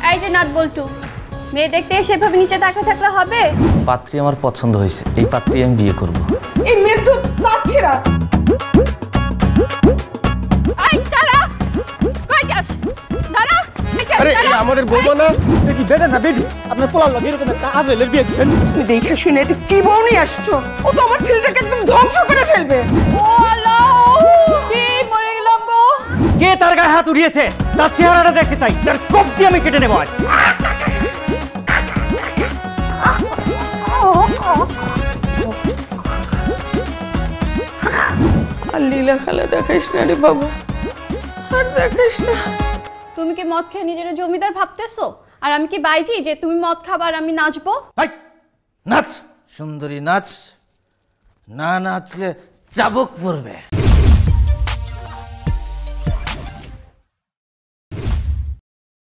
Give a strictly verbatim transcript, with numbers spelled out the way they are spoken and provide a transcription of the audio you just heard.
এই যে নাট বল্টু, মেয়ে দেখতে সেভাবে নিচে তাকিয়ে থাকলে হবে? পাত্রী আমার পছন্দ হয়েছে, এই পাত্রী আমি বিয়ে করব। এই মেয়ের তো পাচ্ছিরা। আই দাঁড়া, কই যাস? দাঁড়া। আরে এই আমাদের বৌমা না, এটা কি বেটা না বেটি? আপনার পোলার লাগে এরকম একটা আজলের বিয়ে দিচ্ছেন। তুমি দেখে শুনে এটা কি বউ নিয়ে আসছো? ও তো আমার ছেলেটাকে একদম ধ্বংস করে ফেলবে। ও আল্লাহ, কি মরে গেলাম গো। কে তার গায়ে হাত উঠিয়েছে? তার চেহারাটা দেখতে চাই, তার কপ দিয়ে আমি কেটে নেব। আর লীলা খেলা দেখাইস না রে বাবা, আর দেখাইস না। তুমি কি মদ খেয়ে নিজের জমিদার ভাবতেছো? আর আমি কি বাইজি যে তুমি মদ খাবার আমি নাচবো? নাচ সুন্দরী নাচ, না নাচলে চাবুক পড়বে।